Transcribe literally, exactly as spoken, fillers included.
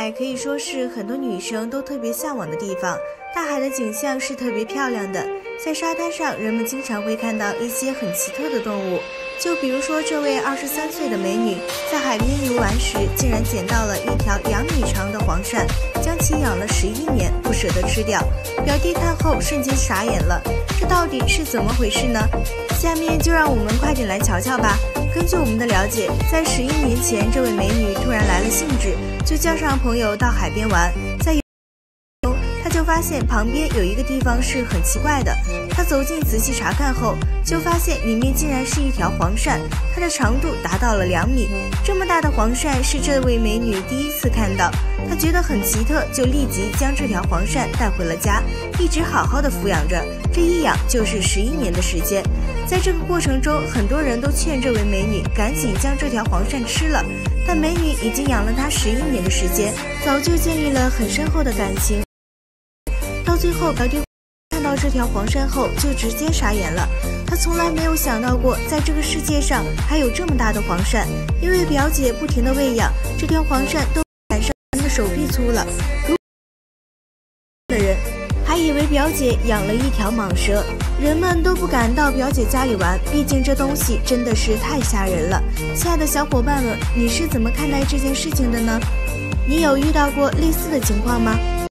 海可以说是很多女生都特别向往的地方，大海的景象是特别漂亮的。在沙滩上，人们经常会看到一些很奇特的动物，就比如说这位二十三岁的美女在海边游玩时，竟然捡到了一条两米长的黄鳝，将其养了十一年，不舍得吃掉。表弟看后瞬间傻眼了，这到底是怎么回事呢？下面就让我们快点来瞧瞧吧。根据我们的了解，在十一年前，这位美女突然来了兴致，就叫上朋友到海边玩。在他就发现旁边有一个地方是很奇怪的，他走近仔细查看后，就发现里面竟然是一条黄鳝，它的长度达到了两米。这么大的黄鳝是这位美女第一次看到，她觉得很奇特，就立即将这条黄鳝带回了家，一直好好的抚养着。这一养就是十一年的时间。在这个过程中，很多人都劝这位美女赶紧将这条黄鳝吃了，但美女已经养了它十一年的时间，早就建立了很深厚的感情。到最后，表弟看到这条黄鳝后就直接傻眼了，他从来没有想到过在这个世界上还有这么大的黄鳝，因为表姐不停的喂养，这条黄鳝都赶上人的手臂粗了。如的人还以为表姐养了一条蟒蛇，人们都不敢到表姐家里玩，毕竟这东西真的是太吓人了。亲爱的小伙伴们，你是怎么看待这件事情的呢？你有遇到过类似的情况吗？